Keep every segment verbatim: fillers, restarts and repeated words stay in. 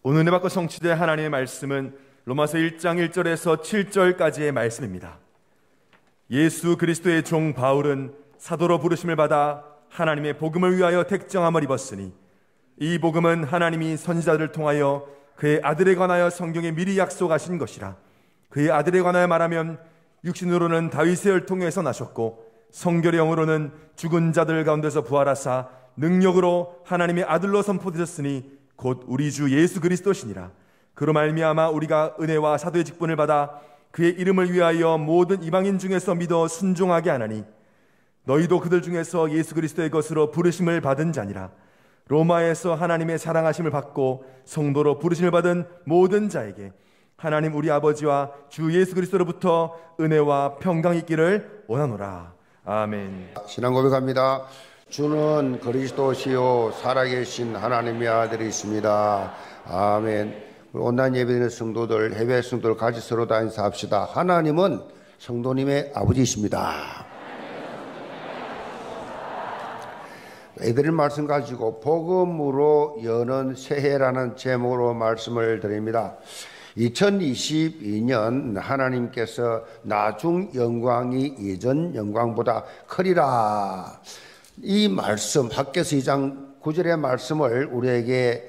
오늘 은혜 받고 성취될 하나님의 말씀은 로마서 일 장 일 절에서 칠 절까지의 말씀입니다. 예수 그리스도의 종 바울은 사도로 부르심을 받아 하나님의 복음을 위하여 택정함을 입었으니 이 복음은 하나님이 선지자들을 통하여 그의 아들에 관하여 성경에 미리 약속하신 것이라. 그의 아들에 관하여 말하면 육신으로는 다윗의 혈통에서 나셨고 성결의 영으로는 죽은 자들 가운데서 부활하사 능력으로 하나님의 아들로 선포되셨으니 곧 우리 주 예수 그리스도시니라. 그로 말미암아 우리가 은혜와 사도의 직분을 받아 그의 이름을 위하여 모든 이방인 중에서 믿어 순종하게 하나니 너희도 그들 중에서 예수 그리스도의 것으로 부르심을 받은 자니라. 로마에서 하나님의 사랑하심을 받고 성도로 부르심을 받은 모든 자에게 하나님 우리 아버지와 주 예수 그리스도로부터 은혜와 평강이 있기를 원하노라. 아멘. 신앙 고백합니다. 주는 그리스도시요 살아계신 하나님의 아들이십니다. 아멘. 온라인 예배드리는 성도들, 해외 성도들 같이 서로 다 인사합시다. 하나님은 성도님의 아버지이십니다. 애들의 말씀 가지고 복음으로 여는 새해라는 제목으로 말씀을 드립니다. 이천이십이 년 하나님께서 나중 영광이 예전 영광보다 크리라. 이 말씀 학개서 이 장 구 절의 말씀을 우리에게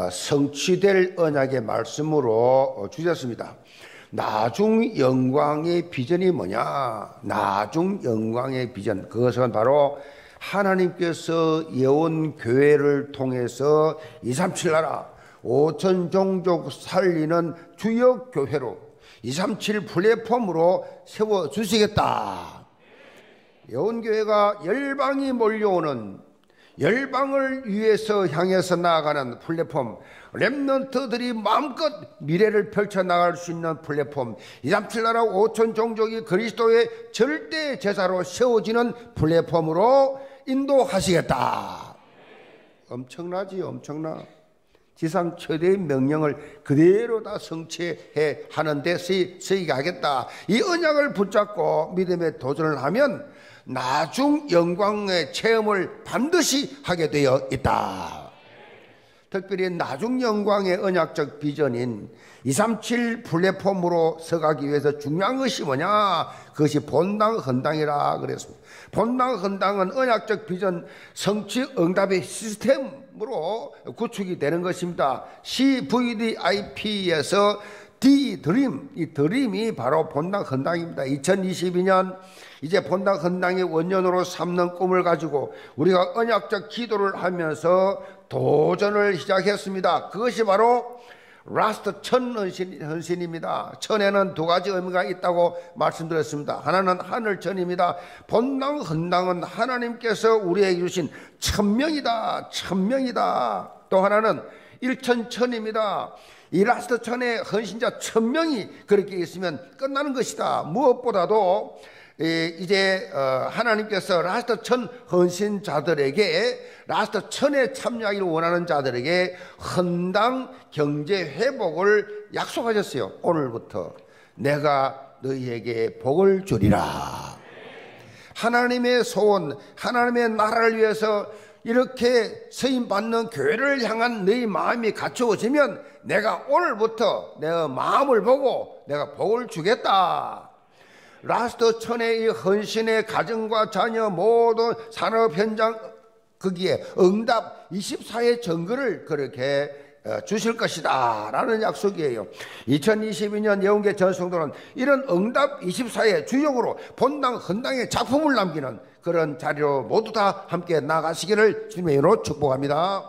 성취될 언약의 말씀으로 주셨습니다. 나중 영광의 비전이 뭐냐? 나중 영광의 비전, 그것은 바로 하나님께서 예언 교회를 통해서 이백삼십칠 나라 오천 종족 살리는 주역 교회로 이백삼십칠 플랫폼으로 세워주시겠다. 예언교회가 열방이 몰려오는, 열방을 위해서 향해서 나아가는 플랫폼, 렘넌트들이 마음껏 미래를 펼쳐나갈 수 있는 플랫폼, 이백삼십칠 나라 오천 종족이 그리스도의 절대 제사로 세워지는 플랫폼으로 인도하시겠다. 엄청나지, 엄청나. 지상 최대의 명령을 그대로 다 성취해 하는 데 쓰이게 하겠다. 이 언약을 붙잡고 믿음에 도전을 하면 나중 영광의 체험을 반드시 하게 되어 있다. 특별히 나중 영광의 언약적 비전인 이백삼십칠 플랫폼으로 서가기 위해서 중요한 것이 뭐냐? 그것이 본당 헌당이라 그랬습니다. 본당 헌당은 언약적 비전 성취 응답의 시스템으로 구축이 되는 것입니다. 씨브이디아이피에서 D 드림, 이 드림이 바로 본당 헌당입니다. 이천이십이 년 이제 본당 헌당의 원년으로 삼는 꿈을 가지고 우리가 언약적 기도를 하면서 도전을 시작했습니다. 그것이 바로 라스트 천 헌신입니다. 천에는 두 가지 의미가 있다고 말씀드렸습니다. 하나는 하늘천입니다. 본당 헌당은 하나님께서 우리에게 주신 천명이다. 천명이다. 또 하나는 일천천입니다. 이 라스트 천의 헌신자 천명이 그렇게 있으면 끝나는 것이다. 무엇보다도 이제 하나님께서 라스트 천 헌신자들에게, 라스트 천에 참여하기를 원하는 자들에게 헌당 경제 회복을 약속하셨어요. 오늘부터 내가 너희에게 복을 주리라. 하나님의 소원, 하나님의 나라를 위해서 이렇게 서임받는 교회를 향한 너희 마음이 갖추어지면 내가 오늘부터 내가 마음을 보고 내가 복을 주겠다. 라스트 천의 이 헌신의 가정과 자녀 모든 산업 현장 거기에 응답 이십사 회 정거를 그렇게 주실 것이다 라는 약속이에요. 이천이십이 년 예언계 전성도는 이런 응답 이십사 회 주역으로 본당 헌당의 작품을 남기는 그런 자리로 모두 다 함께 나가시기를 주님의 이름으로 축복합니다.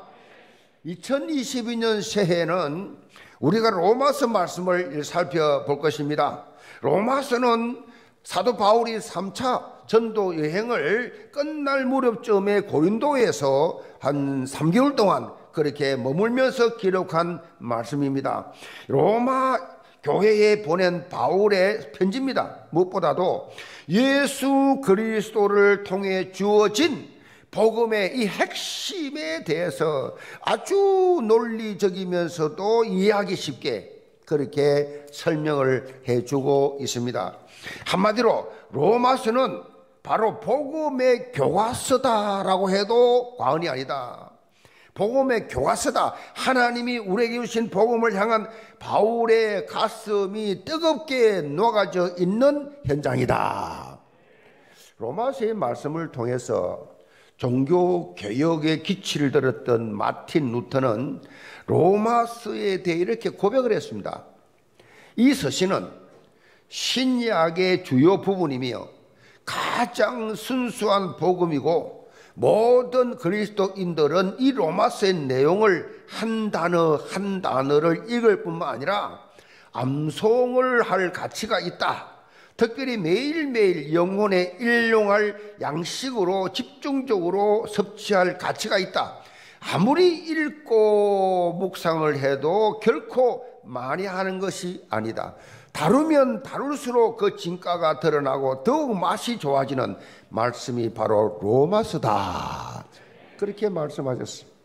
이천이십이 년 새해는 우리가 로마서 말씀을 살펴볼 것입니다. 로마서는 사도 바울이 삼 차 전도 여행을 끝날 무렵쯤에 고린도에서 한 삼 개월 동안 그렇게 머물면서 기록한 말씀입니다. 로마 교회에 보낸 바울의 편지입니다. 무엇보다도 예수 그리스도를 통해 주어진 복음의 이 핵심에 대해서 아주 논리적이면서도 이해하기 쉽게 그렇게 설명을 해주고 있습니다. 한마디로 로마서는 바로 복음의 교과서다라고 해도 과언이 아니다. 복음의 교과서다. 하나님이 우리에게 주신 복음을 향한 바울의 가슴이 뜨겁게 녹아져 있는 현장이다. 로마서의 말씀을 통해서 종교 개혁의 기치를 들었던 마틴 루터는 로마서에 대해 이렇게 고백을 했습니다. 이 서신은 신약의 주요 부분이며 가장 순수한 복음이고, 모든 그리스도인들은 이 로마서의 내용을 한 단어 한 단어를 읽을 뿐만 아니라 암송을 할 가치가 있다. 특별히 매일매일 영혼에 일용할 양식으로 집중적으로 섭취할 가치가 있다. 아무리 읽고 묵상을 해도 결코 많이 하는 것이 아니다. 다루면 다룰수록 그 진가가 드러나고 더욱 맛이 좋아지는 말씀이 바로 로마서다. 그렇게 말씀하셨습니다.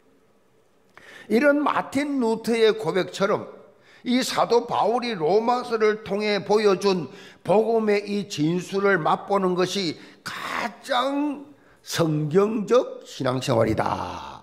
이런 마틴 루터의 고백처럼 이 사도 바울이 로마서를 통해 보여준 복음의 이 진수를 맛보는 것이 가장 성경적 신앙생활이다.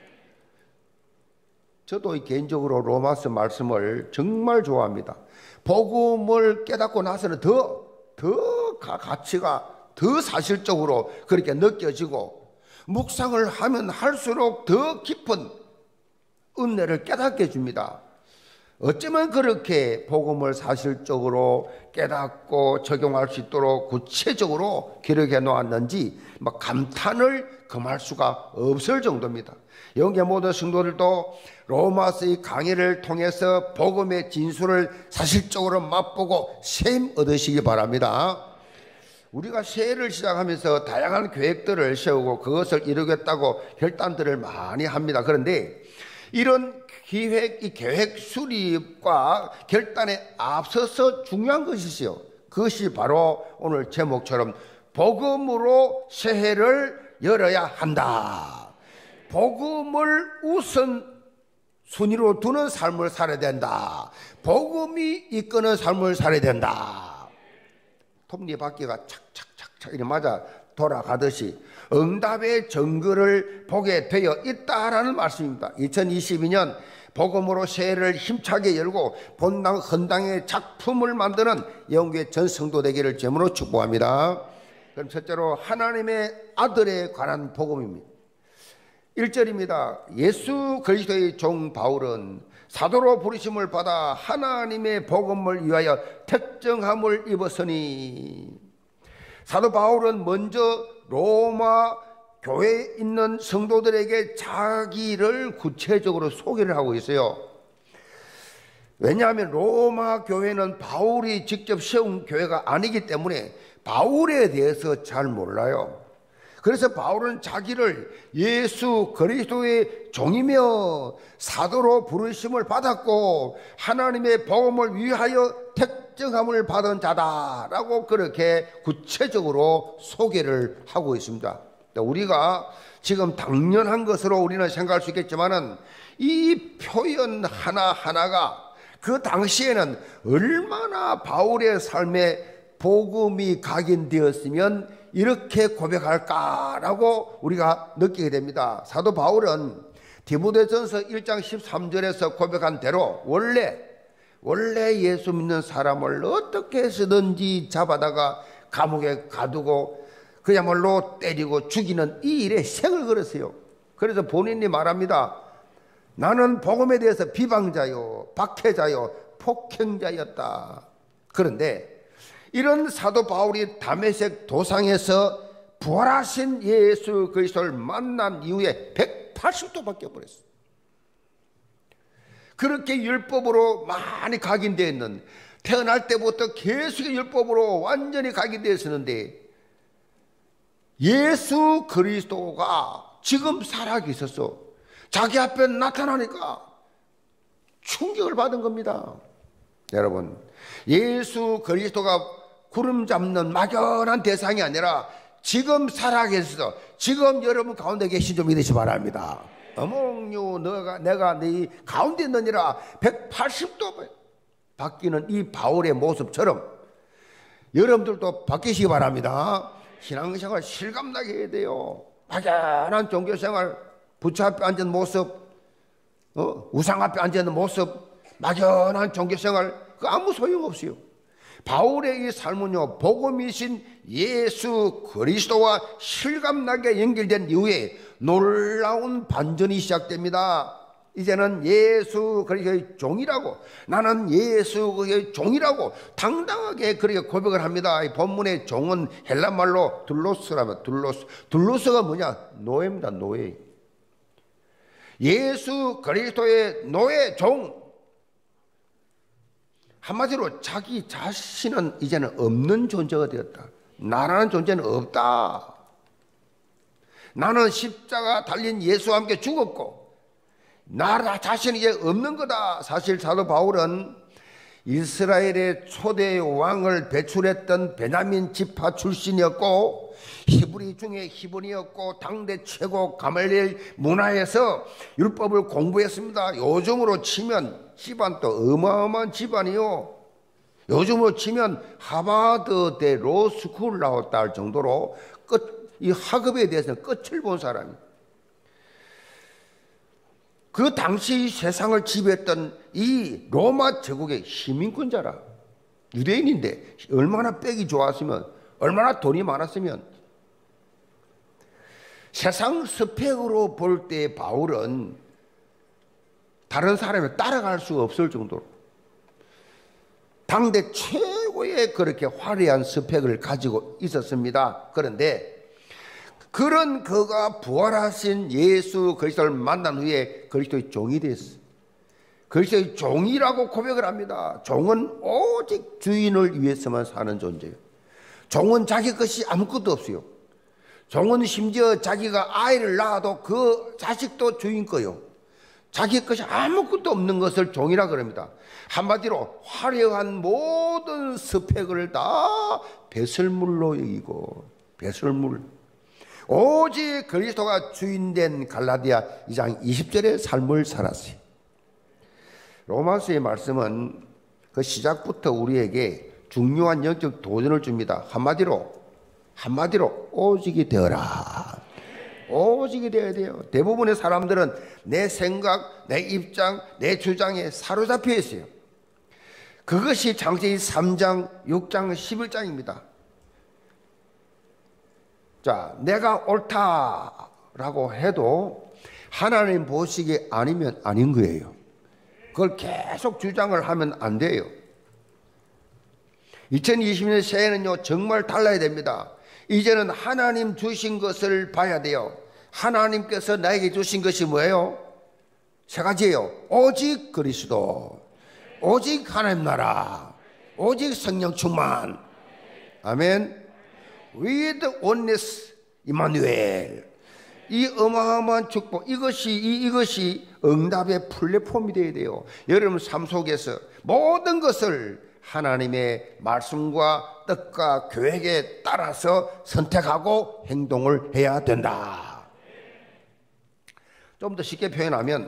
저도 개인적으로 로마서 말씀을 정말 좋아합니다. 복음을 깨닫고 나서는 더, 더 가치가 더 사실적으로 그렇게 느껴지고, 묵상을 하면 할수록 더 깊은 은혜를 깨닫게 해줍니다. 어쩌면 그렇게 복음을 사실적으로 깨닫고 적용할 수 있도록 구체적으로 기록해 놓았는지 막 감탄을 금할 수가 없을 정도입니다. 영계 모든 성도들도 로마서의 강의를 통해서 복음의 진수를 사실적으로 맛보고 셈 얻으시기 바랍니다. 우리가 새해를 시작하면서 다양한 계획들을 세우고 그것을 이루겠다고 결단들을 많이 합니다. 그런데 이런 기획, 이 계획 수립과 결단에 앞서서 중요한 것이 있어요. 그것이 바로 오늘 제목처럼 복음으로 새해를 열어야 한다. 복음을 우선 순위로 두는 삶을 살아야 된다. 복음이 이끄는 삶을 살아야 된다. 톱니바퀴가 착착착착 이렇게 맞아 돌아가듯이 응답의 증거를 보게 되어 있다라는 말씀입니다. 이천이십이 년 복음으로 새해를 힘차게 열고 본당 헌당의 작품을 만드는 영계 전 성도 되기를 제물로 축복합니다. 그럼 첫째로 하나님의 아들에 관한 복음입니다. 일 절입니다. 예수 그리스도의 종 바울은 사도로 부르심을 받아 하나님의 복음을 위하여 택정함을 입었으니, 사도 바울은 먼저 로마 교회에 있는 성도들에게 자기를 구체적으로 소개를 하고 있어요. 왜냐하면 로마 교회는 바울이 직접 세운 교회가 아니기 때문에 바울에 대해서 잘 몰라요. 그래서 바울은 자기를 예수 그리스도의 종이며 사도로 부르심을 받았고 하나님의 복음을 위하여 택정함을 받은 자다라고 그렇게 구체적으로 소개를 하고 있습니다. 우리가 지금 당연한 것으로 우리는 생각할 수 있겠지만은 이 표현 하나하나가 그 당시에는 얼마나 바울의 삶에 복음이 각인되었으면 이렇게 고백할까라고 우리가 느끼게 됩니다. 사도 바울은 디모데전서 일 장 십삼 절에서 고백한 대로 원래 원래 예수 믿는 사람을 어떻게 해서든지 잡아다가 감옥에 가두고 그야말로 때리고 죽이는 이 일에 생을 걸었어요. 그래서 본인이 말합니다. 나는 복음에 대해서 비방자요, 박해자요, 폭행자였다. 그런데 이런 사도 바울이 다메섹 도상에서 부활하신 예수 그리스도를 만난 이후에 백팔십 도 바뀌어버렸어요. 그렇게 율법으로 많이 각인되어 있는, 태어날 때부터 계속 율법으로 완전히 각인되어 있었는데 예수 그리스도가 지금 살아계셔서 자기 앞에 나타나니까 충격을 받은 겁니다. 여러분, 예수 그리스도가 구름 잡는 막연한 대상이 아니라 지금 살아계셔서 지금 여러분 가운데 계신 줄 믿으시 바랍니다. 어몽요 너가 내가 네 가운데 있느니라 백팔십 도 바뀌는 이 바울의 모습처럼 여러분들도 바뀌시기 바랍니다. 신앙생활 실감나게 해야 돼요. 막연한 종교생활 부처 앞에 앉은 모습, 어? 우상 앞에 앉은 모습, 막연한 종교생활, 그 아무 소용없어요. 바울의 이 삶은요, 복음이신 예수 그리스도와 실감나게 연결된 이후에 놀라운 반전이 시작됩니다. 이제는 예수 그리스도의 종이라고, 나는 예수 그리스도의 종이라고 당당하게 그렇게 고백을 합니다. 이 본문의 종은 헬라말로 둘로스라면, 둘로스. 둘로스가 뭐냐? 노예입니다. 노예. 예수 그리스도의 노예, 종. 한마디로 자기 자신은 이제는 없는 존재가 되었다. 나라는 존재는 없다. 나는 십자가 달린 예수와 함께 죽었고 나 자신이 이제 없는 거다. 사실 사도 바울은 이스라엘의 초대 왕을 배출했던 베냐민 지파 출신이었고 히브리 중에 히브리였고 당대 최고 가말리엘 문화에서 율법을 공부했습니다. 요즘으로 치면 집안도 어마어마한 집안이요. 요즘으로 치면 하버드 대 로스쿨 나왔다 할 정도로 끝, 이 학업에 대해서는 끝을 본 사람이에요. 그 당시 세상을 지배했던 이 로마 제국의 시민권자라. 유대인인데 얼마나 빽이 좋았으면, 얼마나 돈이 많았으면. 세상 스펙으로 볼 때 바울은 다른 사람을 따라갈 수 없을 정도로 당대 최고의 그렇게 화려한 스펙을 가지고 있었습니다. 그런데 그런 그가 부활하신 예수 그리스도를 만난 후에 그리스도의 종이 됐어요. 그리스도의 종이라고 고백을 합니다. 종은 오직 주인을 위해서만 사는 존재예요. 종은 자기 것이 아무것도 없어요. 종은 심지어 자기가 아이를 낳아도 그 자식도 주인 거요. 자기 것이 아무것도 없는 것을 종이라 그럽니다. 한마디로 화려한 모든 스펙을 다 배설물로 여기고, 배설물. 오직 그리스도가 주인된 갈라디아 이 장 이십 절의 삶을 살았어요. 로마서의 말씀은 그 시작부터 우리에게 중요한 영적 도전을 줍니다. 한마디로 한마디로 오직이 되어라. 오직이 되어야 돼요. 대부분의 사람들은 내 생각, 내 입장, 내 주장에 사로잡혀 있어요. 그것이 창세기 삼 장, 육 장, 십일 장입니다. 자, 내가 옳다라고 해도 하나님 보시기에 아니면 아닌 거예요. 그걸 계속 주장을 하면 안 돼요. 이천이십 년 새해는요, 정말 달라야 됩니다. 이제는 하나님 주신 것을 봐야 돼요. 하나님께서 나에게 주신 것이 뭐예요? 세 가지예요. 오직 그리스도, 오직 하나님 나라, 오직 성령 충만. 아멘. With oneness, 이마누엘. 이 어마어마한 축복, 이것이 이, 이것이 응답의 플랫폼이 되어야 돼요. 여러분 삶 속에서 모든 것을 하나님의 말씀과 뜻과 계획에 따라서 선택하고 행동을 해야 된다. 좀 더 쉽게 표현하면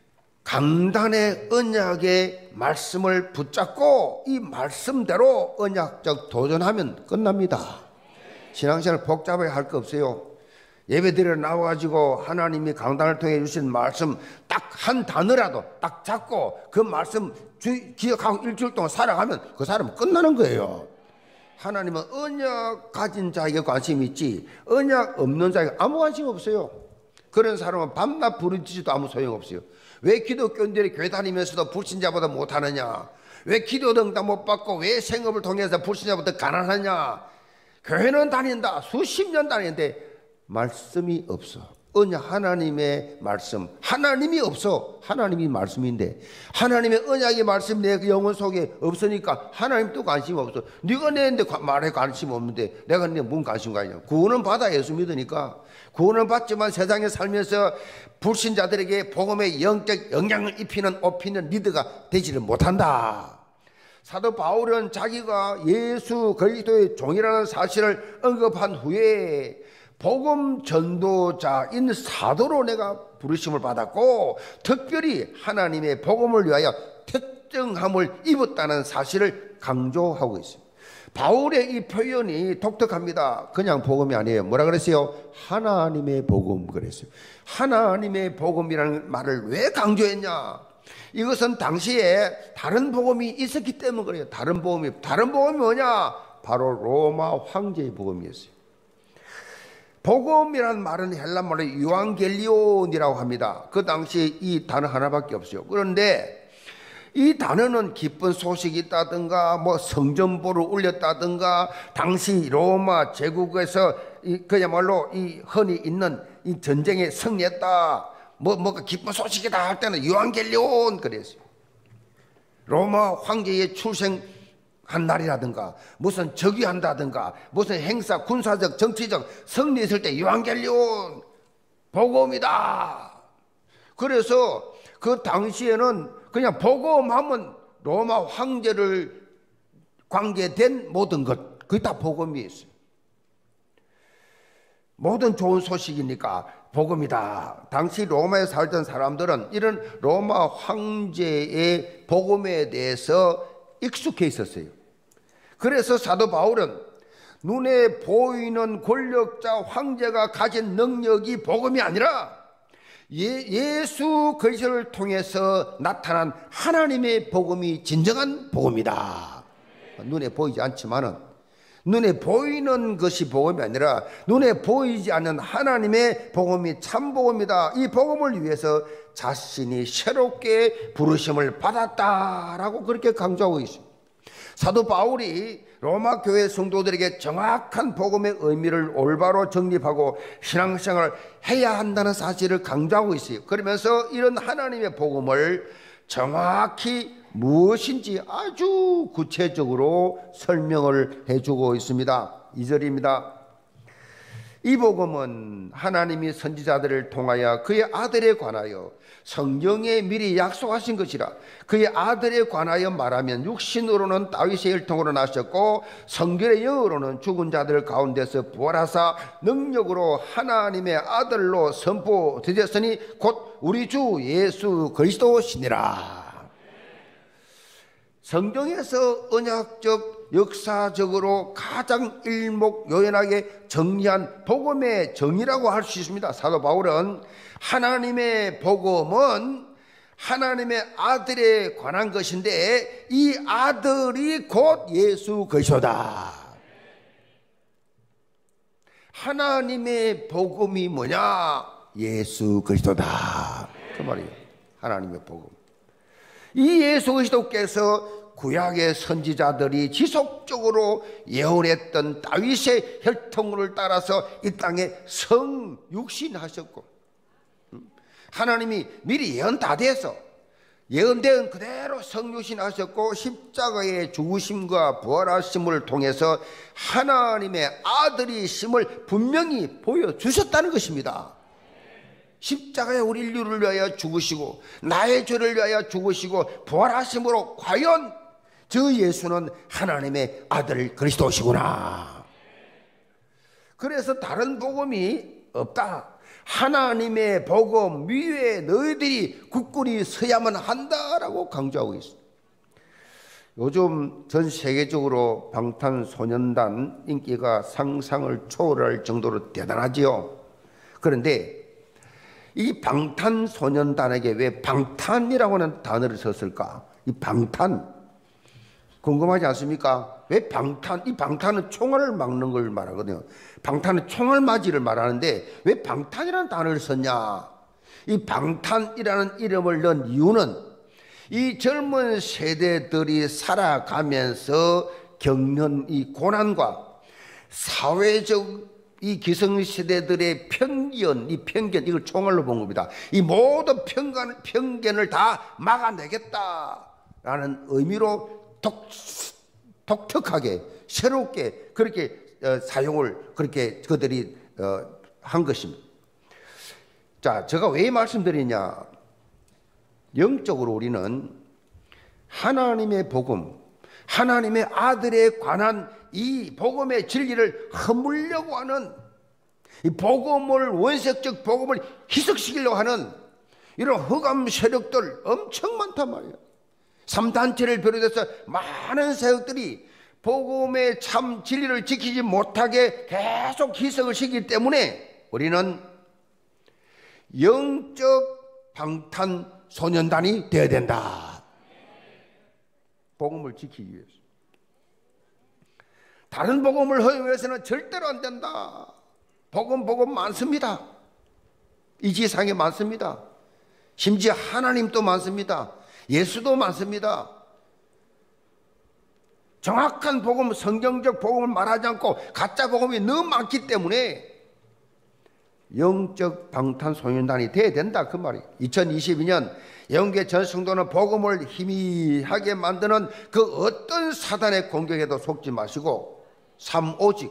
강단의 언약의 말씀을 붙잡고 이 말씀대로 언약적 도전하면 끝납니다. 신앙생활 복잡하게 할 거 없어요. 예배드리러 나와가지고 하나님이 강단을 통해 주신 말씀 딱 한 단어라도 딱 잡고 그 말씀 주, 기억하고 일주일 동안 살아가면 그 사람은 끝나는 거예요. 하나님은 언약 가진 자에게 관심이 있지 언약 없는 자에게 아무 관심 없어요. 그런 사람은 밤낮 부르짖어도 아무 소용없어요. 왜 기독교인들이 교회 다니면서도 불신자보다 못하느냐? 왜 기도 응답 못 받고 왜 생업을 통해서 불신자보다 가난하냐? 교회는 다닌다. 수십 년 다니는데 말씀이 없어. 언약, 하나님의 말씀, 하나님이 없어. 하나님이 말씀인데 하나님의 언약의 말씀이 내 영혼 속에 없으니까 하나님도 관심 없어. 네가 내는데 말에 관심 없는데 내가 내 뭔 관심 가냐? 구원은 받아. 예수 믿으니까 구원은 받지만 세상에 살면서 불신자들에게 복음의 영적 영향을 입히는 오피는 리더가 되지를 못한다. 사도 바울은 자기가 예수 그리스도의 종이라는 사실을 언급한 후에 복음 전도자인 사도로 내가 부르심을 받았고 특별히 하나님의 복음을 위하여 특정함을 입었다는 사실을 강조하고 있습니다. 바울의 이 표현이 독특합니다. 그냥 복음이 아니에요. 뭐라 그랬어요? 하나님의 복음 그랬어요. 하나님의 복음이라는 말을 왜 강조했냐? 이것은 당시에 다른 복음이 있었기 때문에 그래요. 다른 복음이 다른 복음이 뭐냐? 바로 로마 황제의 복음이었어요. 복음이라는 말은 헬라말로 유앙겔리온이라고 합니다. 그 당시에 이 단어 하나밖에 없어요. 그런데 이 단어는 기쁜 소식이 있다든가 뭐 성전보를 울렸다든가 당시 로마 제국에서 이 그야말로 이 흔히 있는 이 전쟁에 승리했다 뭐 뭐가 기쁜 소식이다 할 때는 유앙겔리온 그랬어요. 로마 황제의 출생한 날이라든가 무슨 즉위한다든가 무슨 행사 군사적 정치적 승리했을 때 유앙겔리온 복음이다. 그래서 그 당시에는 그냥 복음하면 로마 황제를 관계된 모든 것 그게 다 복음이었어요. 모든 좋은 소식이니까 복음이다. 당시 로마에 살던 사람들은 이런 로마 황제의 복음에 대해서 익숙해 있었어요. 그래서 사도 바울은 눈에 보이는 권력자 황제가 가진 능력이 복음이 아니라 예, 예수 그리스도를 통해서 나타난 하나님의 복음이 진정한 복음이다. 눈에 보이지 않지만은 눈에 보이는 것이 복음이 아니라 눈에 보이지 않는 하나님의 복음이 참 복음이다. 이 복음을 위해서 자신이 새롭게 부르심을 받았다라고 그렇게 강조하고 있습니다. 사도 바울이 로마 교회 성도들에게 정확한 복음의 의미를 올바로 정립하고 신앙생활을 해야 한다는 사실을 강조하고 있어요. 그러면서 이런 하나님의 복음을 정확히 무엇인지 아주 구체적으로 설명을 해주고 있습니다. 이 절입니다. 이 복음은 하나님이 선지자들을 통하여 그의 아들에 관하여 성경에 미리 약속하신 것이라. 그의 아들에 관하여 말하면 육신으로는 다윗의 혈통으로 나셨고 성결의 영으로는 죽은 자들 가운데서 부활하사 능력으로 하나님의 아들로 선포되셨으니 곧 우리 주 예수 그리스도시니라. 성경에서 언약적 역사적으로 가장 일목요연하게 정리한 복음의 정의라고 할 수 있습니다. 사도 바울은 하나님의 복음은 하나님의 아들에 관한 것인데 이 아들이 곧 예수 그리스도다. 하나님의 복음이 뭐냐? 예수 그리스도다. 그 말이에요. 하나님의 복음. 이 예수 그리스도께서 구약의 선지자들이 지속적으로 예언했던 다윗의 혈통을 따라서 이 땅에 성육신하셨고 하나님이 미리 예언 다 돼서 예언된 그대로 성육신하셨고 십자가의 죽으심과 부활하심을 통해서 하나님의 아들이심을 분명히 보여주셨다는 것입니다. 십자가에 우리 인류를 위하여 죽으시고 나의 죄를 위하여 죽으시고 부활하심으로 과연 저 예수는 하나님의 아들 그리스도시구나. 그래서 다른 복음이 없다. 하나님의 복음 위에 너희들이 굳건히 서야만 한다라고 강조하고 있습니다. 요즘 전 세계적으로 방탄소년단 인기가 상상을 초월할 정도로 대단하지요. 그런데 이 방탄소년단에게 왜 방탄이라고 하는 단어를 썼을까? 이 방탄 궁금하지 않습니까? 왜 방탄? 이 방탄은 총알을 막는 걸 말하거든요. 방탄은 총알 맞이를 말하는데 왜 방탄이라는 단어를 썼냐? 이 방탄이라는 이름을 넣은 이유는 이 젊은 세대들이 살아가면서 겪는 이 고난과 사회적 이 기성세대들의 편견, 이 편견, 이걸 총알로 본 겁니다. 이 모든 편견, 편견을 다 막아내겠다라는 의미로 독, 독특하게, 새롭게 그렇게 어, 사용을 그렇게 그들이 어, 한 것입니다. 자, 제가 왜 말씀드리냐? 영적으로 우리는 하나님의 복음, 하나님의 아들에 관한 이 복음의 진리를 허물려고 하는 이 복음을 원색적 복음을 희석시키려고 하는 이런 흑암 세력들 엄청 많단 말이에요. 삼단체를 비롯해서 많은 세력들이 복음의 참 진리를 지키지 못하게 계속 희석을 시키기 때문에 우리는 영적 방탄소년단이 되어야 된다. 복음을 지키기 위해서. 다른 복음을 허용해서는 절대로 안 된다. 복음 복음 많습니다. 이 지상에 많습니다. 심지어 하나님도 많습니다. 예수도 많습니다. 정확한 복음, 성경적 복음을 말하지 않고 가짜 복음이 너무 많기 때문에 영적 방탄소년단이 돼야 된다 그 말이에요. 이천이십이 년 영계 전 성도는 복음을 희미하게 만드는 그 어떤 사단의 공격에도 속지 마시고 삼 오직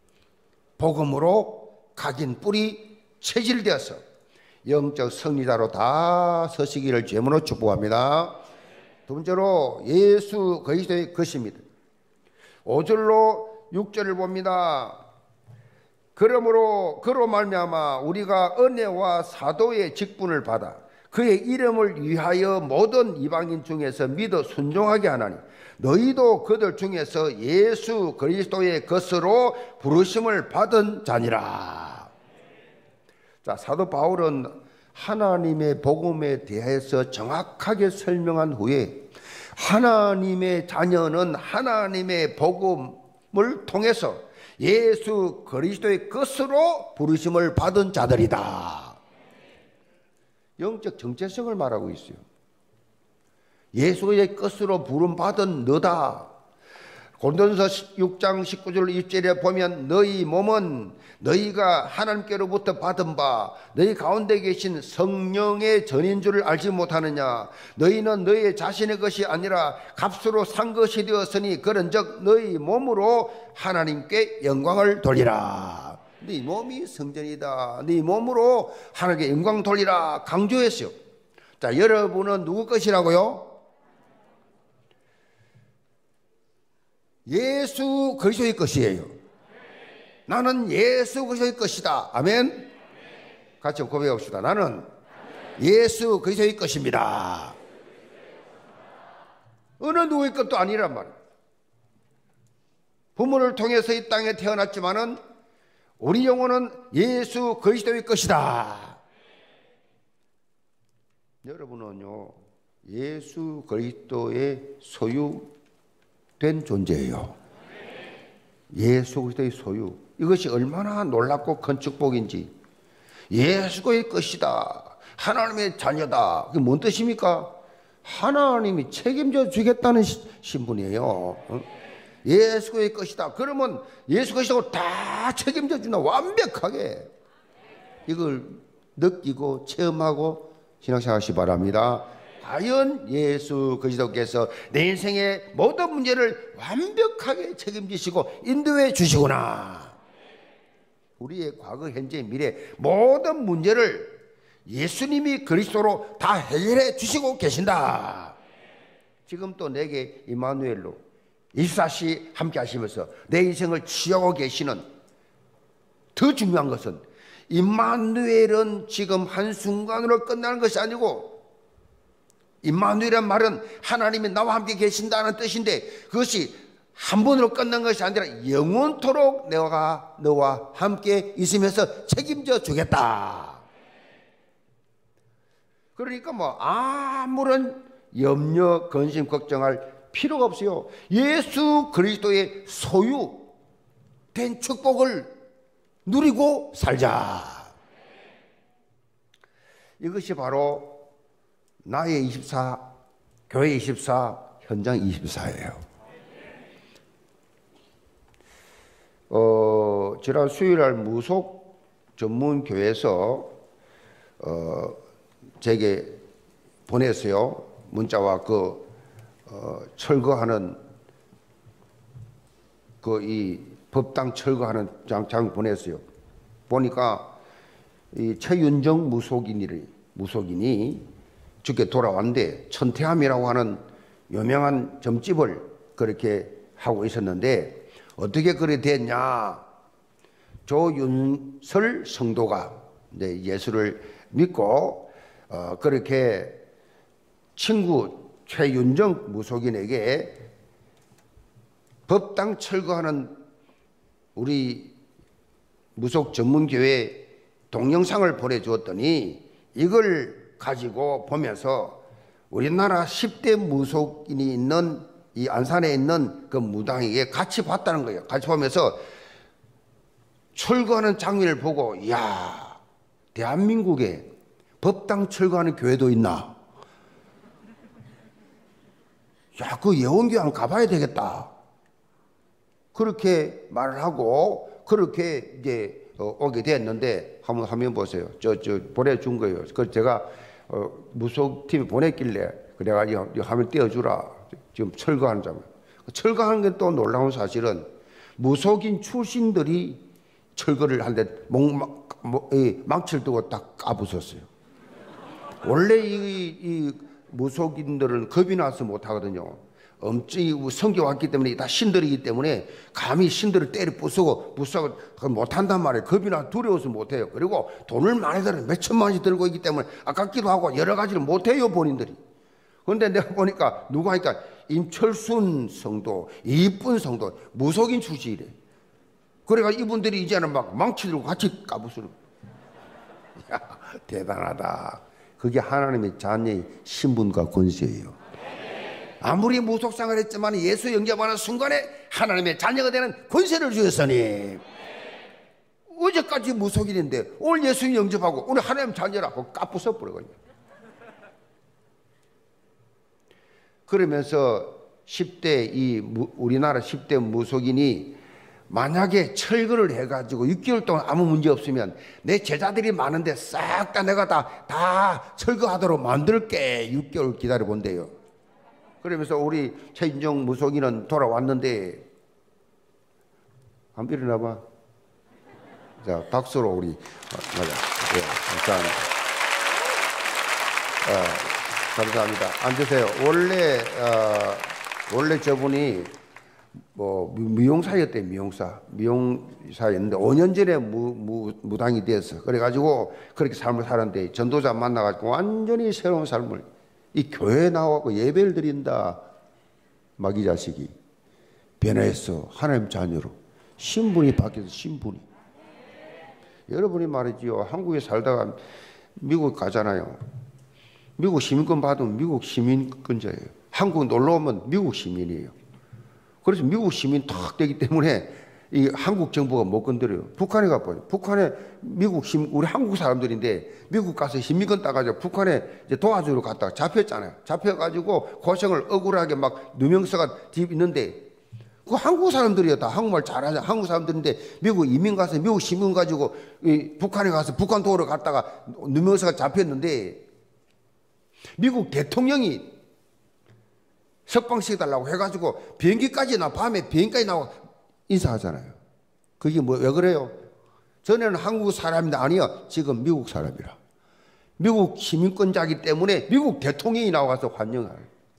복음으로 각인 뿌리 체질되어서 영적 승리자로 다 서시기를 주님으로 축복합니다. 두 번째로 예수 그리스도의 것입니다. 오 절로 육 절을 봅니다. 그러므로 그로 말미암아 우리가 은혜와 사도의 직분을 받아 그의 이름을 위하여 모든 이방인 중에서 믿어 순종하게 하나니 너희도 그들 중에서 예수 그리스도의 것으로 부르심을 받은 자니라. 자, 사도 바울은 하나님의 복음에 대해서 정확하게 설명한 후에 하나님의 자녀는 하나님의 복음을 통해서 예수 그리스도의 것으로 부르심을 받은 자들이다. 영적 정체성을 말하고 있어요. 예수의 것으로 부름받은 너다. 고린도전서 육 장 십구 절 이십 절에 보면 너희 몸은 너희가 하나님께로부터 받은 바 너희 가운데 계신 성령의 전인 줄을 알지 못하느냐. 너희는 너희 자신의 것이 아니라 값으로 산 것이 되었으니 그런즉 너희 몸으로 하나님께 영광을 돌리라. 네 몸이 성전이다. 네 몸으로 하나님께 영광 돌리라 강조했어요. 자, 여러분은 누구 것이라고요? 예수 그리스도의 것이에요. 나는 예수 그리스도의 것이다. 아멘. 같이 고백합시다. 나는 예수 그리스도의 것입니다. 어느 누구의 것도 아니란 말이에요. 부모를 통해서 이 땅에 태어났지만은 우리 영혼은 예수 그리스도의 것이다. 여러분은요 예수 그리스도의 소유된 존재예요. 예수 그리스도의 소유. 이것이 얼마나 놀랍고 큰 축복인지. 예수의 것이다. 하나님의 자녀다. 그게 뭔 뜻입니까? 하나님이 책임져 주겠다는 신분이에요. 어? 예수의 것이다. 그러면 예수 것이라고 다 책임져 주나 완벽하게. 이걸 느끼고 체험하고 신앙생활하시기 바랍니다. 과연 예수 그리스도께서 내 인생의 모든 문제를 완벽하게 책임지시고 인도해 주시구나. 우리의 과거, 현재, 미래 모든 문제를 예수님이 그리스도로 다 해결해 주시고 계신다. 지금 또 내게 임마누엘로 이십사 시 함께 하시면서 내 인생을 치유하고 계시는, 더 중요한 것은 임마누엘은 지금 한순간으로 끝나는 것이 아니고, 임마누엘이란 말은 하나님이 나와 함께 계신다는 뜻인데 그것이 한 번으로 끝난 것이 아니라 영원토록 내가 너와 함께 있으면서 책임져 주겠다. 그러니까 뭐 아무런 염려, 근심, 걱정할 필요가 없어요. 예수 그리스도의 소유된 축복을 누리고 살자. 이것이 바로 나의 이십사, 교회 이십사, 현장 이십사예요. 어, 지난 수요일날 무속 전문 교회에서 어, 제게 보냈어요. 문자와 그 어, 철거하는 그 이 법당 철거하는 장, 장 보냈어요. 보니까 이 최윤정 무속인이 무속인이 죽게 돌아왔는데 천태함이라고 하는 유명한 점집을 그렇게 하고 있었는데 어떻게 그래 됐냐? 조윤설 성도가 이제 예수를 믿고 어, 그렇게 친구 최윤정 무속인에게 법당 철거하는 우리 무속 전문교회 동영상을 보내주었더니 이걸 가지고 보면서 우리나라 십 대 무속인이 있는 이 안산에 있는 그 무당에게 같이 봤다는 거예요. 같이 보면서 철거하는 장면을 보고, 이야, 대한민국에 법당 철거하는 교회도 있나? 야, 그 예원교회 한번 가봐야 되겠다. 그렇게 말을 하고, 그렇게 이제 어, 오게 됐는데, 한번 화면 보세요. 저, 저, 보내준 거예요. 그 제가 어, 무속팀이 보냈길래, 그래가 이 화면 띄워주라. 지금 철거하는 장면. 철거하는 게 또 놀라운 사실은 무속인 출신들이 철거를 하는데 목, 목, 망치를 두고 딱 까부쉈어요. 원래 이, 이 무속인들은 겁이 나서 못하거든요. 엄청 성교 왔기 때문에 다 신들이기 때문에 감히 신들을 때려 부수고 부수고 못한단 말이에요. 겁이 나 두려워서 못해요. 그리고 돈을 많이 들어 몇 천만 원씩 들고 있기 때문에 아깝기도 하고 여러 가지를 못해요, 본인들이. 그런데 내가 보니까 누가 하니까 임철순 성도, 이쁜 성도, 무속인 출신이래. 그래가 이분들이 이제는 막 망치 들고 같이 까부수는. 야, 대단하다. 그게 하나님의 자녀의 신분과 권세예요. 아무리 무속상을 했지만 예수 영접하는 순간에 하나님의 자녀가 되는 권세를 주셨으니, 어제까지 무속인인데 오늘 예수 영접하고 오늘 하나님 자녀라고 까부숴 버리거든요. 그러면서 십 대 이 우리나라 십 대 무속인이 만약에 철거를 해가지고 육 개월 동안 아무 문제 없으면 내 제자들이 많은데 싹 다 내가 다, 다 철거하도록 만들게 육 개월 기다려 본대요. 그러면서 우리 최인정 무속인은 돌아왔는데, 안 일어나 봐. 자, 박수로 우리, 맞아. 네, 감사합니다. 어, 감사합니다. 앉으세요. 원래, 어, 원래 저분이 뭐 미용사였대. 미용사 미용사였는데 오 년 전에 무, 무, 무당이 되었어. 그래가지고 그렇게 삶을 살았는데 전도자 만나가지고 완전히 새로운 삶을, 이 교회에 나와서 예배를 드린다, 마귀 자식이 변화했어. 하나님 자녀로 신분이 바뀌어서 신분이. 여러분이 말이지요, 한국에 살다가 미국 가잖아요. 미국 시민권 받으면 미국 시민권자예요. 한국 놀러 오면 미국 시민이에요. 그래서 미국 시민 탁 되기 때문에 이 한국 정부가 못 건드려요. 북한에 가봐요. 북한에 미국 시민, 우리 한국 사람들인데 미국 가서 시민권 따가지고 북한에 이제 도와주러 갔다가 잡혔잖아요. 잡혀가지고 고생을 억울하게 막 누명서가 집 있는데, 그 한국 사람들이야. 다 한국말 잘하자. 한국 사람들인데 미국 이민 가서 미국 시민 가지고 이 북한에 가서 북한 도우러 갔다가 누명서가 잡혔는데, 미국 대통령이 석방시켜달라고 해가지고 비행기까지 나, 밤에 비행기까지 나와 인사하잖아요. 그게 뭐, 왜 그래요? 전에는 한국 사람인데 아니야. 지금 미국 사람이라. 미국 시민권자이기 때문에 미국 대통령이 나와서 환영을.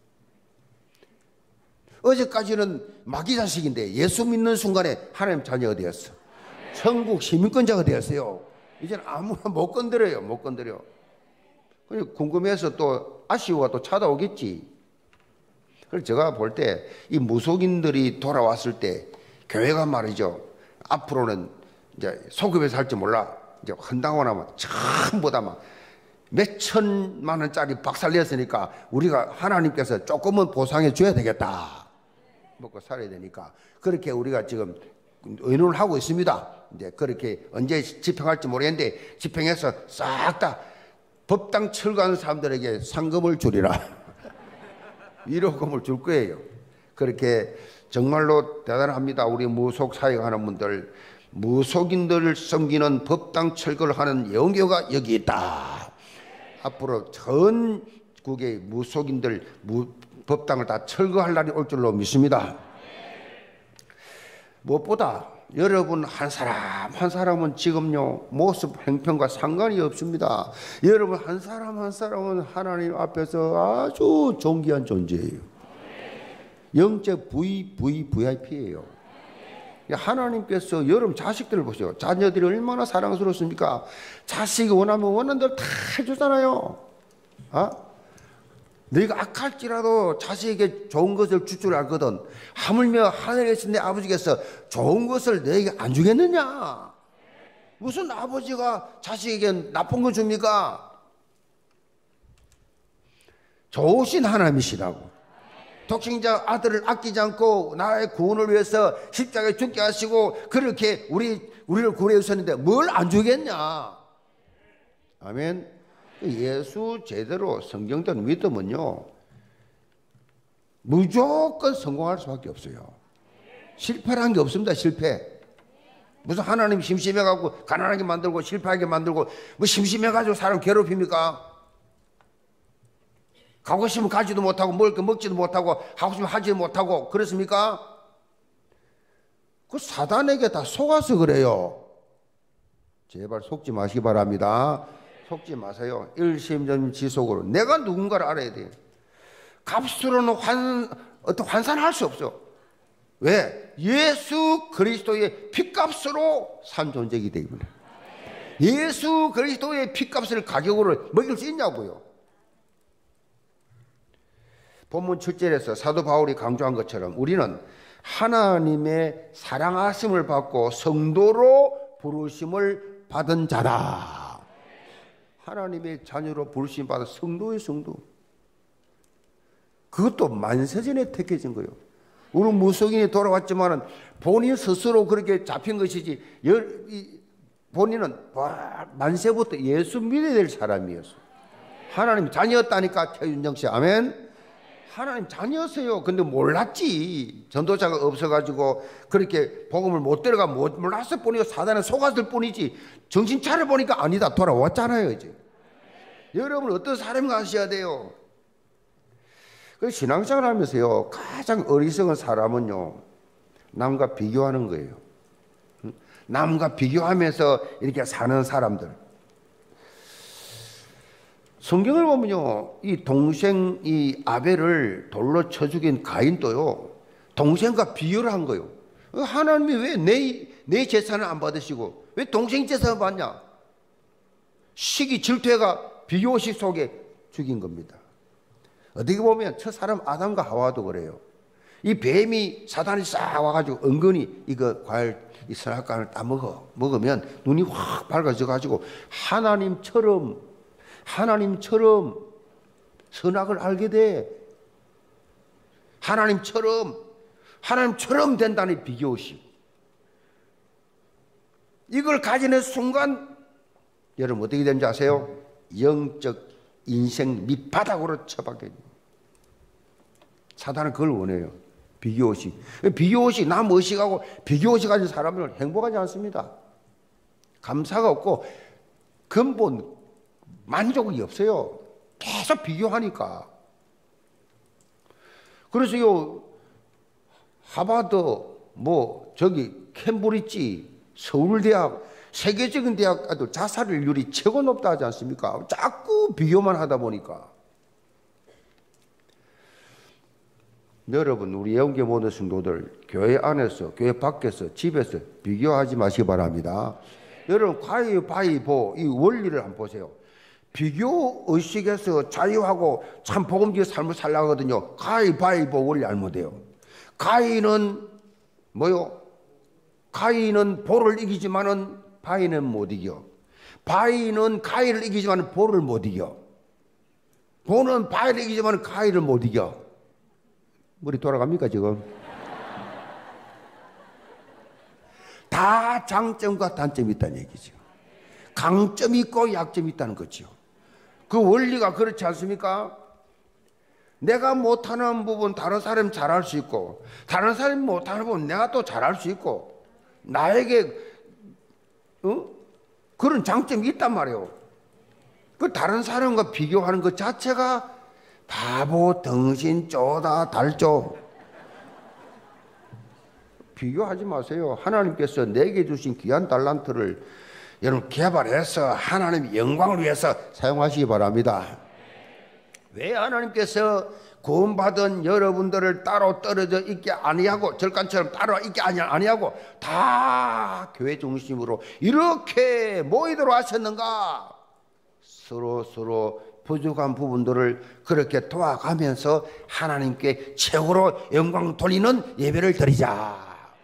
어제까지는 마귀 자식인데 예수 믿는 순간에 하나님 자녀가 되었어. 천국 시민권자가 되었어요. 이제는 아무나 못 건드려요. 못 건드려. 궁금해서 또 아쉬워가 또 찾아오겠지. 그래서 제가 볼 때 이 무속인들이 돌아왔을 때 교회가 말이죠, 앞으로는 이제 소급해서 할지 몰라. 이제 헌당하고 나면 전부 다 막 몇 천만 원짜리 박살냈으니까 우리가 하나님께서 조금은 보상해 줘야 되겠다. 먹고 살아야 되니까. 그렇게 우리가 지금 의논을 하고 있습니다. 이제 그렇게 언제 집행할지 모르겠는데, 집행해서 싹 다 법당 철거하는 사람들에게 상금을 주리라. 위로금을 줄 거예요. 그렇게 정말로 대단합니다. 우리 무속 사역하는 분들, 무속인들을 섬기는 법당 철거를 하는 예언교가 여기 있다. 앞으로 전국의 무속인들 무, 법당을 다 철거할 날이 올 줄로 믿습니다. 무엇보다 여러분 한 사람 한 사람은 지금요 모습 행편과 상관이 없습니다. 여러분 한 사람 한 사람은 하나님 앞에서 아주 존귀한 존재예요. 영적 V V 브이아이피예요. 하나님께서 여러분 자식들을 보세요. 자녀들이 얼마나 사랑스럽습니까? 자식이 원하면 원하는 대로 다 해주잖아요. 아? 너희가 악할지라도 자식에게 좋은 것을 줄 줄 알거든. 하물며 하늘에 계신 내 아버지께서 좋은 것을 너에게 안 주겠느냐? 무슨 아버지가 자식에게 나쁜 거 줍니까? 좋으신 하나님이시라고. 독생자 아들을 아끼지 않고 나의 구원을 위해서 십자가에 죽게 하시고 그렇게 우리, 우리를 구원해 주셨는데 뭘 안 주겠냐? 아멘. 예수 제대로 성경대로 믿으면요, 무조건 성공할 수밖에 없어요. 실패라는 게 없습니다. 실패. 무슨 하나님 심심해가지고 가난하게 만들고 실패하게 만들고 뭐 심심해가지고 사람 괴롭힙니까? 가고 싶으면 가지도 못하고 먹을 거 먹지도 못하고 하고 싶으면 하지도 못하고 그렇습니까? 그 사단에게 다 속아서 그래요. 제발 속지 마시기 바랍니다. 속지 마세요. 일심전지속으로 내가 누군가를 알아야 돼요. 값으로는 환, 어떤 환산할 수 없어. 왜? 예수 그리스도의 핏값으로 산 존재이기 때문에. 예수 그리스도의 핏값을 가격으로 먹일 수 있냐고요. 본문 칠 절에서 사도 바울이 강조한 것처럼 우리는 하나님의 사랑하심을 받고 성도로 부르심을 받은 자다. 하나님의 자녀로 부르심 받은 성도의 성도. 그것도 만세전에 택해진 거예요. 우리 무속인이 돌아왔지만은 본인 스스로 그렇게 잡힌 것이지, 본인은 만세부터 예수 믿어야 될 사람이었어. 하나님 자녀였다니까. 최윤정 씨, 아멘. 하나님 자녀였어요. 근데 몰랐지. 전도자가 없어가지고 그렇게 복음을 못 들어가 몰랐을 뿐이고 사단에 속았을 뿐이지. 정신 차려보니까 아니다. 돌아왔잖아요 이제. 여러분 어떤 사람인가 하셔야 돼요. 그 신앙생활 하면서요, 가장 어리석은 사람은요, 남과 비교하는 거예요. 남과 비교하면서 이렇게 사는 사람들. 성경을 보면요, 이 동생 이 아벨을 돌로 쳐 죽인 가인도요, 동생과 비교를 한 거예요. 하나님이 왜 내 내 재산을 안 받으시고 왜 동생 재산을 받냐? 시기 질투가 비교식 속에 죽인 겁니다. 어떻게 보면 첫 사람 아담과 하와도 그래요. 이 뱀이 사단이 싹 와가지고 은근히 이거 과일 이 선악과를 따먹어 먹으면 눈이 확 밝아져 가지고 하나님처럼 하나님처럼 선악을 알게 돼. 하나님처럼 하나님처럼 된다는 비교의식. 이걸 가지는 순간 여러분 어떻게 되는지 아세요? 영적 인생 밑바닥으로 처박혀요. 사단은 그걸 원해요. 비교의식. 비교의식, 남 의식하고 비교의식 가진 사람은 행복하지 않습니다. 감사가 없고 근본 만족이 없어요. 계속 비교하니까. 그래서 요 하버드, 뭐 저기 캠브리지, 서울대학, 세계적인 대학가도 자살률이 최고 높다 하지 않습니까? 자꾸 비교만 하다 보니까. 여러분, 우리 예언계 모든 성도들 교회 안에서, 교회 밖에서, 집에서 비교하지 마시기 바랍니다. 여러분, 가위바위보 이 원리를 한번 보세요. 비교 의식에서 자유하고 참 복음지의 삶을 살라거든요. 가위바위보 원리 알면 돼요. 가위는 뭐요? 가위는 볼을 이기지만은 바위는 못 이겨. 바위는 가위를 이기지만은 볼을 못 이겨. 볼은 바위를 이기지만은 가위를 못 이겨. 머리 돌아갑니까 지금? 다 장점과 단점이 있다는 얘기죠. 강점이 있고 약점이 있다는 거죠. 그 원리가 그렇지 않습니까? 내가 못하는 부분 다른 사람이 잘할 수 있고, 다른 사람이 못하는 부분 내가 또 잘할 수 있고, 나에게 어? 그런 장점이 있단 말이에요. 그 다른 사람과 비교하는 것 자체가 바보, 덩신, 쪼다, 달쪼. 비교하지 마세요. 하나님께서 내게 주신 귀한 달란트를 여러분 개발해서 하나님의 영광을 위해서 사용하시기 바랍니다. 왜 하나님께서 구원받은 여러분들을 따로 떨어져 있게 아니하고 절간처럼 따로 있게 아니하고 다 교회 중심으로 이렇게 모이도록 하셨는가? 서로 서로 부족한 부분들을 그렇게 도와가면서 하나님께 최고로 영광 돌리는 예배를 드리자.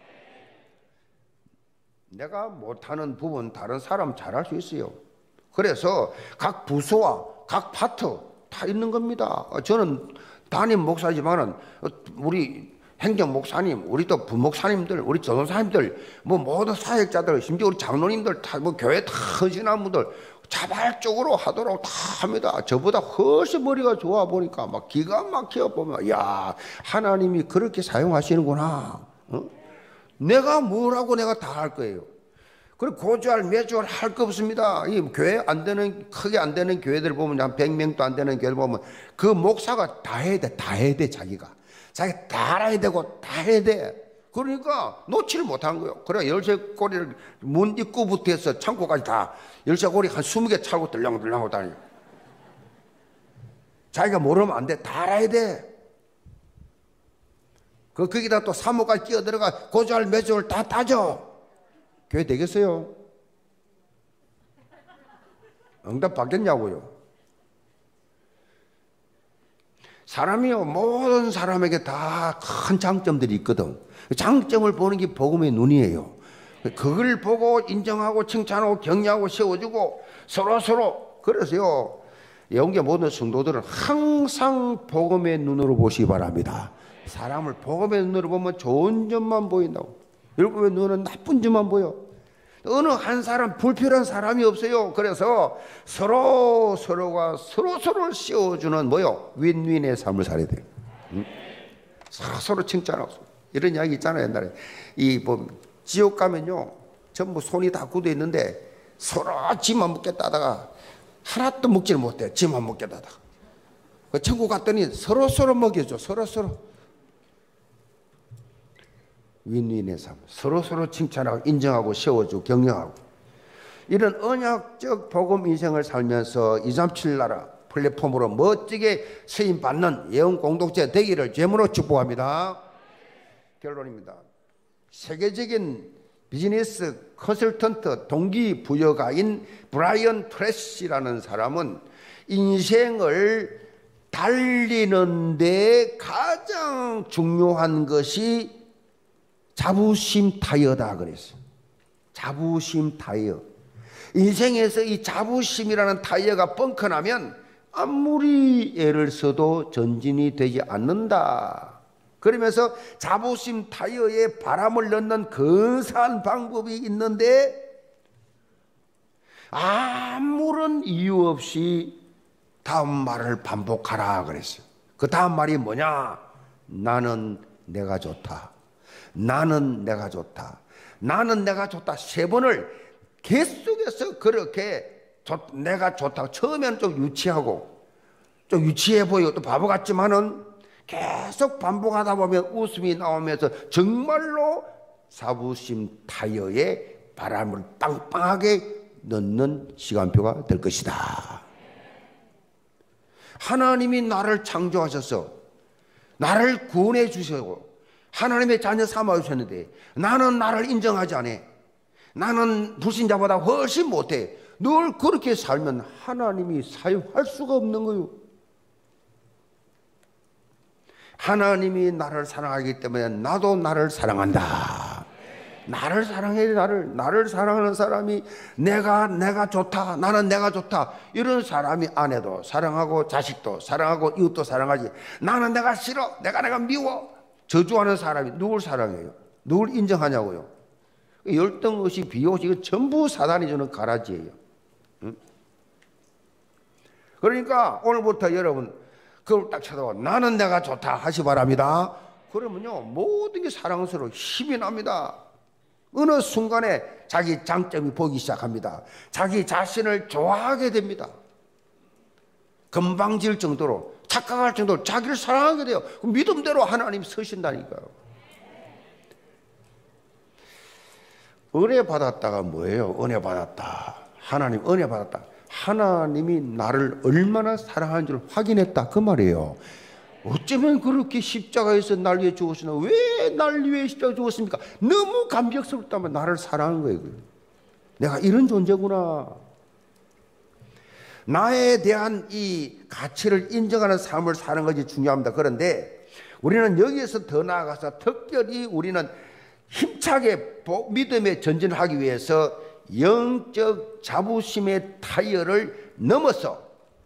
내가 못하는 부분 다른 사람 잘할 수 있어요. 그래서 각 부서와 각 파트 다 있는 겁니다. 저는 담임 목사지만은 우리 행정 목사님, 우리 또 부목사님들, 우리 전도사님들, 뭐 모든 사역자들, 심지어 우리 장로님들 다 뭐 교회 다 헌신한 분들 자발적으로 하도록 다 합니다. 저보다 훨씬 머리가 좋아 보니까 막 기가 막혀 보면, 야, 하나님이 그렇게 사용하시는구나. 어? 내가 뭘 하고 내가 다 할 거예요. 그리고 고주할 매주할 할 거 없습니다. 이 교회 안 되는, 크게 안 되는 교회들 보면 한 백 명도 안 되는 교회들 보면 그 목사가 다 해야 돼. 다 해야 돼, 자기가. 자기 다 알아야 되고 다 해야 돼. 그러니까 놓지를 못한 거예요. 그래 열쇠 고리를 문 입구부터 해서 창고까지 다 열쇠 고리 한 스무 개 차고 들랑들랑 하고 다녀요. 자기가 모르면 안 돼. 다 알아야 돼. 그 거기다 또 사모까지 끼어 들어가 고주할 매주를 다 따져. 교회 되겠어요? 응답 받겠냐고요? 사람이요, 모든 사람에게 다 큰 장점들이 있거든. 장점을 보는 게 복음의 눈이에요. 그걸 보고 인정하고 칭찬하고 격려하고 세워주고 서로 서로. 그래서요, 영계 모든 성도들은 항상 복음의 눈으로 보시기 바랍니다. 사람을 복음의 눈으로 보면 좋은 점만 보인다고. 여러분의 눈은 나쁜 점만 보여. 어느 한 사람 불필요한 사람이 없어요. 그래서 서로 서로가 서로 서로를 씌워주는 뭐요? 윈윈의 삶을 살아야 돼요. 응? 서로 서로 칭찬하고. 이런 이야기 있잖아요. 옛날에 이 뭐 지옥 가면요 전부 손이 다 굳어 있는데 서로 지만 먹겠다다가 하나도 먹지를 못해. 지만 먹겠다다가 그 천국 갔더니 서로 서로 먹여줘. 서로 서로 윈윈의 삶, 서로 서로 칭찬하고 인정하고 세워주고 격려하고. 이런 언약적 복음 인생을 살면서 이백삼십칠 나라 플랫폼으로 멋지게 쓰임 받는 예언 공동체 되기를 제물로 축복합니다. 결론입니다. 세계적인 비즈니스 컨설턴트 동기부여가인 브라이언 트래시라는 사람은 인생을 달리는데 가장 중요한 것이 자부심 타이어다 그랬어요. 자부심 타이어. 인생에서 이 자부심이라는 타이어가 뻥커나면 아무리 애를 써도 전진이 되지 않는다. 그러면서 자부심 타이어에 바람을 넣는 근사한 방법이 있는데 아무런 이유 없이 다음 말을 반복하라 그랬어요. 그 다음 말이 뭐냐? 나는 내가 좋다. 나는 내가 좋다. 나는 내가 좋다. 세 번을 계속해서 그렇게 좋, 내가 좋다. 처음에는 좀 유치하고 좀 유치해 보이고 또 바보 같지만은 계속 반복하다 보면 웃음이 나오면서 정말로 자부심 타이어에 바람을 빵빵하게 넣는 시간표가 될 것이다. 하나님이 나를 창조하셔서 나를 구원해 주시고 하나님의 자녀 삼아 주셨는데 나는 나를 인정하지 않아. 나는 불신자보다 훨씬 못해. 늘 그렇게 살면 하나님이 사용할 수가 없는 거예요. 하나님이 나를 사랑하기 때문에 나도 나를 사랑한다. 나를 사랑해. 나를 나를 사랑하는 사람이 내가 내가 좋다. 나는 내가 좋다. 이런 사람이 아내도 사랑하고 자식도 사랑하고 이웃도 사랑하지. 나는 내가 싫어. 내가 내가 미워. 저주하는 사람이 누굴 사랑해요? 누굴 인정하냐고요? 열등의식, 비호식 이거 전부 사단이 주는 가라지예요. 응? 그러니까 오늘부터 여러분 그걸 딱 쳐다봐. 나는 내가 좋다 하시 바랍니다. 그러면요 모든 게 사랑스러워 힘이 납니다. 어느 순간에 자기 장점이 보이기 시작합니다. 자기 자신을 좋아하게 됩니다. 금방질 정도로 착각할 정도로 자기를 사랑하게 돼요. 믿음대로 하나님 서신다니까요. 은혜 받았다가 뭐예요? 은혜 받았다. 하나님 은혜 받았다. 하나님이 나를 얼마나 사랑하는 줄 확인했다 그 말이에요. 어쩌면 그렇게 십자가에서 날 위해 죽었으나 왜 날 위해 십자가 죽었습니까? 너무 감격스럽다면 나를 사랑한 거예요. 내가 이런 존재구나. 나에 대한 이 가치를 인정하는 삶을 사는 것이 중요합니다. 그런데 우리는 여기에서 더 나아가서 특별히 우리는 힘차게 믿음에 전진하기 위해서 영적 자부심의 타이어를 넘어서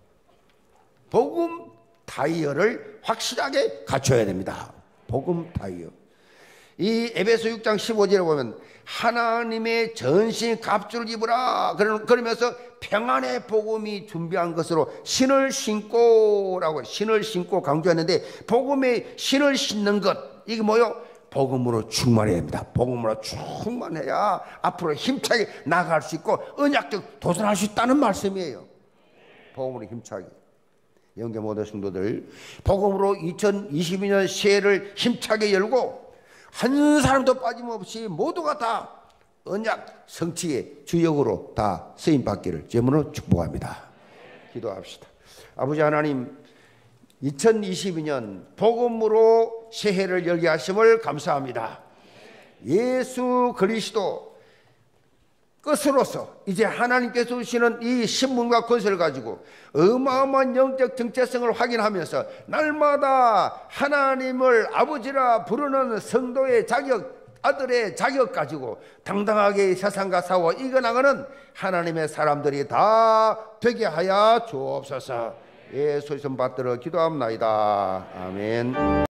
복음 타이어를 확실하게 갖춰야 됩니다. 복음 타이어. 이 에베소 육 장 십오 절에 보면 하나님의 전신 갑주를 입으라 그러면서 평안의 복음이 준비한 것으로 신을 신고라고 신을 신고 강조했는데, 복음의 신을 신는 것, 이게 뭐요? 복음으로 충만해야 됩니다. 복음으로 충만해야 앞으로 힘차게 나아갈 수 있고 언약적 도전할 수 있다는 말씀이에요. 복음으로 힘차게. 영계 모든 성도들, 복음으로 이천이십이 년 새해를 힘차게 열고 한 사람도 빠짐없이 모두가 다 언약 성취의 주역으로 다 쓰임받기를 제물로 축복합니다. 기도합시다. 아버지 하나님, 이천이십이 년 복음으로 새해를 열게 하심을 감사합니다. 예수 그리스도 끝으로서 이제 하나님께서 주시는 이 신분과 권세를 가지고 어마어마한 영적 정체성을 확인하면서 날마다 하나님을 아버지라 부르는 성도의 자격, 아들의 자격 가지고 당당하게 세상과 싸워 이겨나가는 하나님의 사람들이 다 되게 하여 주옵소서. 예수의 손 받들어 기도합나이다. 아멘.